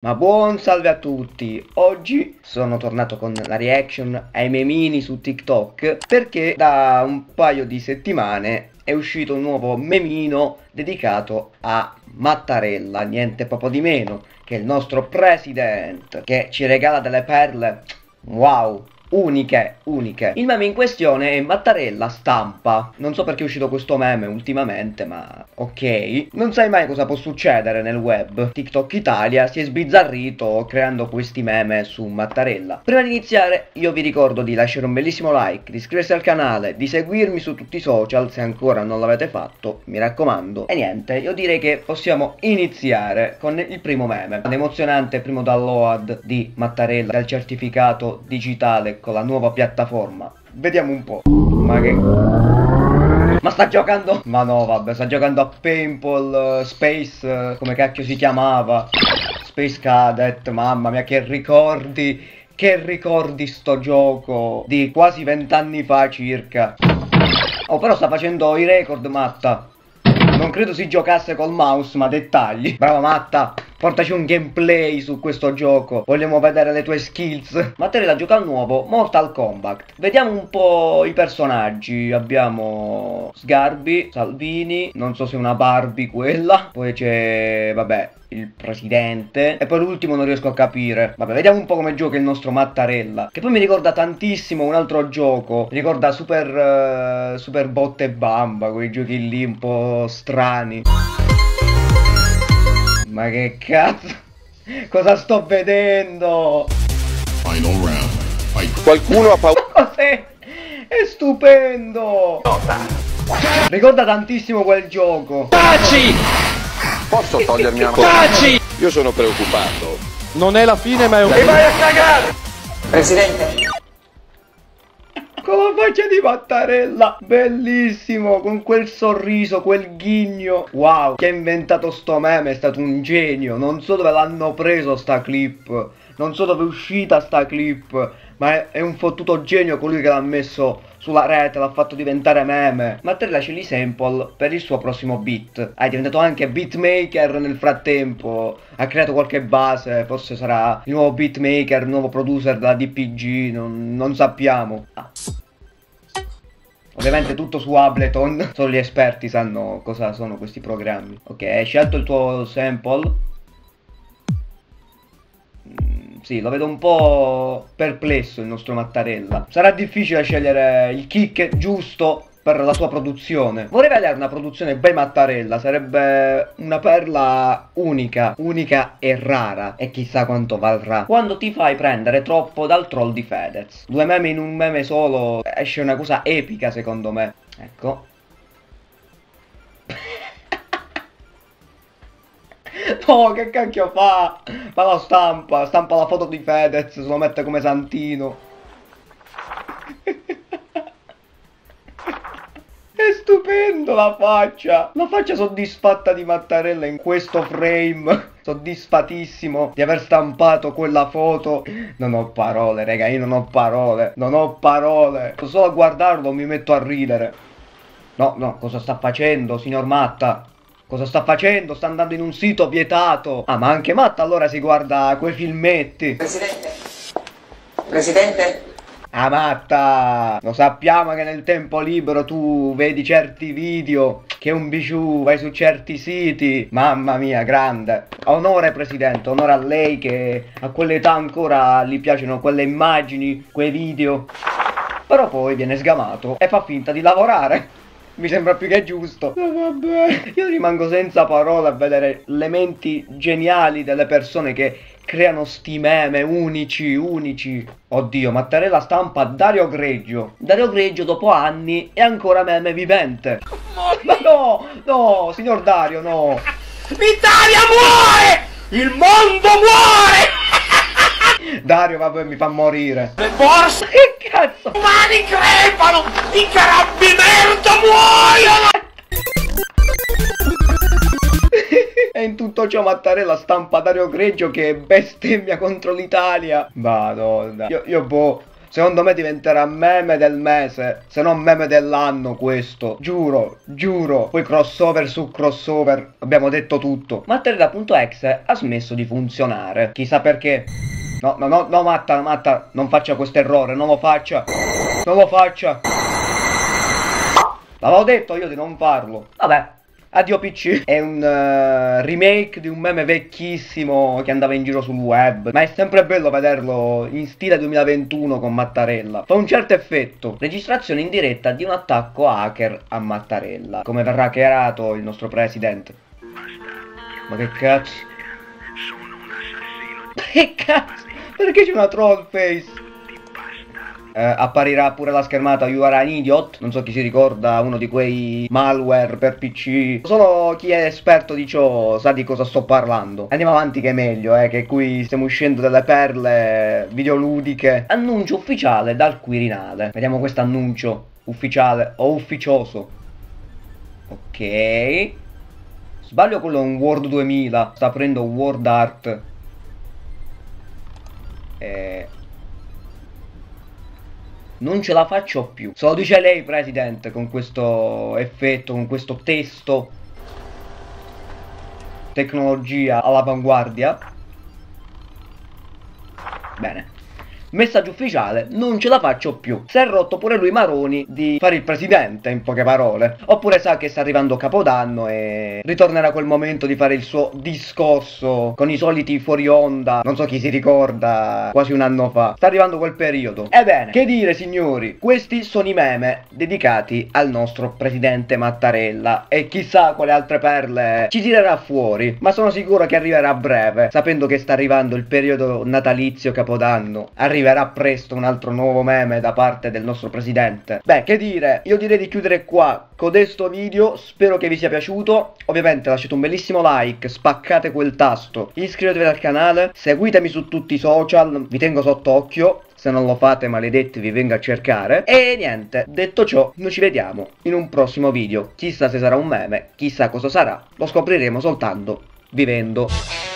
Ma buon salve a tutti, oggi sono tornato con la reaction ai memini su TikTok perché da un paio di settimane è uscito un nuovo memino dedicato a Mattarella, niente proprio di meno che il nostro president che ci regala delle perle, wow, uniche. Il meme in questione è Mattarella stampa. Non so perché è uscito questo meme ultimamente, ma ok. Non sai mai cosa può succedere nel web. TikTok Italia si è sbizzarrito creando questi meme su Mattarella. Prima di iniziare io vi ricordo di lasciare un bellissimo like, di iscriversi al canale, di seguirmi su tutti i social se ancora non l'avete fatto, mi raccomando. E niente, io direi che possiamo iniziare con il primo meme. L'emozionante primo download di Mattarella del certificato digitale con la nuova piattaforma. Vediamo un po'. Ma sta giocando? Ma no, vabbè, sta giocando a Paintball Space, come cacchio si chiamava? Space Cadet, mamma mia, che ricordi sto gioco di quasi 20 anni fa circa. Oh, però sta facendo i record, Matta. Non credo si giocasse col mouse, ma dettagli. Brava Matta, portaci un gameplay su questo gioco. Vogliamo vedere le tue skills. Mattarella gioca al nuovo Mortal Kombat. Vediamo un po' i personaggi. Abbiamo Sgarbi, Salvini, non so se è una Barbie quella. Poi c'è, vabbè, il presidente. E poi l'ultimo non riesco a capire. Vabbè, vediamo un po' come gioca il nostro Mattarella, che poi mi ricorda tantissimo un altro gioco. Mi ricorda Super Botte e Bamba, quei giochi lì un po' strani. Ma che cazzo? Cosa sto vedendo? Qualcuno ha paura. Cos'è? È stupendo! Ricorda tantissimo quel gioco. Taci! Posso togliermi la mano? Taci! Io sono preoccupato. Non è la fine, ma è un... E vai a cagare! Presidente, Con la faccia di Mattarella, bellissimo, con quel sorriso, quel ghigno. Wow, chi ha inventato sto meme è stato un genio. Non so dove l'hanno preso sta clip, non so dove è uscita sta clip, ma è un fottuto genio colui che l'ha messo sulla rete, l'ha fatto diventare meme. Mattarella c'è gli sample per il suo prossimo beat. È diventato anche beatmaker nel frattempo, ha creato qualche base, forse sarà il nuovo beatmaker, il nuovo producer della DPG, non sappiamo. Ovviamente tutto su Ableton, solo gli esperti sanno cosa sono questi programmi. Ok, hai scelto il tuo sample. Sì, lo vedo un po' perplesso il nostro Mattarella. Sarà difficile scegliere il kick giusto per la sua produzione. Vorrei vedere una produzione by Mattarella, sarebbe una perla unica e rara, e chissà quanto valrà. Quando ti fai prendere troppo dal troll di Fedez. Due meme in un meme solo, esce una cosa epica secondo me. Ecco. No, che cacchio fa? Ma lo stampa la foto di Fedez, se lo mette come santino. È stupendo la faccia soddisfatta di Mattarella in questo frame. Soddisfatissimo di aver stampato quella foto. Non ho parole, raga, io non ho parole. Solo a guardarlo mi metto a ridere. No, cosa sta facendo, signor Matta? Cosa sta facendo? Sta andando in un sito vietato. Ah, ma anche Matta allora si guarda quei filmetti. Presidente, Ah, Matta, lo sappiamo che nel tempo libero tu vedi certi video, che è un bijou, vai su certi siti. Mamma mia, grande. Onore, presidente, onore a lei che a quell'età ancora gli piacciono quelle immagini, quei video. Però poi viene sgamato e fa finta di lavorare. Mi sembra più che giusto. Oh, vabbè. Io rimango senza parole a vedere le menti geniali delle persone che creano sti meme unici. Oddio, Mattarella stampa Dario Greggio. Dario Greggio dopo anni è ancora meme vivente. Ma no, signor Dario, no. L'Italia muore! Il mondo muore! Dario, vabbè, mi fa morire. Le forze Che cazzo? umane crepano! I carabinieri muoiono! E in tutto ciò Mattarella stampa Dario Greggio che bestemmia contro l'Italia. Madonna. Io boh, Secondo me diventerà meme del mese, se non meme dell'anno questo. Giuro, giuro. Poi crossover su crossover, abbiamo detto tutto. Mattarella.exe ha smesso di funzionare. Chissà perché. No, Matta, non faccia questo errore, non lo faccia. Non lo faccia. L'avevo detto io di non farlo. Vabbè. Addio PC. È un remake di un meme vecchissimo che andava in giro sul web. Ma è sempre bello vederlo in stile 2021 con Mattarella. Fa un certo effetto. Registrazione in diretta di un attacco hacker a Mattarella. Come verrà hackerato il nostro presidente. Ma che cazzo? Che cazzo? Perché c'è una troll face? Apparirà pure la schermata You are an idiot. Non so chi si ricorda uno di quei malware per PC. Solo chi è esperto di ciò sa di cosa sto parlando. Andiamo avanti che è meglio, che qui stiamo uscendo delle perle videoludiche. Annuncio ufficiale dal Quirinale. Vediamo questo annuncio ufficiale o ufficioso. Ok. Sbaglio, quello è un Word 2000. Sta aprendo Word Art. Non ce la faccio più. Se lo dice lei, presidente, con questo effetto, con questo testo. Tecnologia all'avanguardia. Bene. Messaggio ufficiale, non ce la faccio più. Si è rotto pure lui Maroni di fare il presidente, in poche parole. Oppure sa che sta arrivando Capodanno e ritornerà quel momento di fare il suo discorso con i soliti fuori onda. Non so chi si ricorda, quasi un anno fa. Sta arrivando quel periodo. Ebbene, che dire signori, questi sono i meme dedicati al nostro presidente Mattarella. E chissà quale altre perle ci tirerà fuori. Ma sono sicuro che arriverà a breve, sapendo che sta arrivando il periodo natalizio Capodanno. Arriverà presto un altro nuovo meme da parte del nostro presidente. Beh, che dire, io direi di chiudere qua codesto video. Spero che vi sia piaciuto. Ovviamente lasciate un bellissimo like, spaccate quel tasto, iscrivetevi al canale, seguitemi su tutti i social, vi tengo sott'occhio. Se non lo fate, maledetti, vi vengo a cercare. E niente, detto ciò, noi ci vediamo in un prossimo video. Chissà se sarà un meme, chissà cosa sarà, lo scopriremo soltanto vivendo.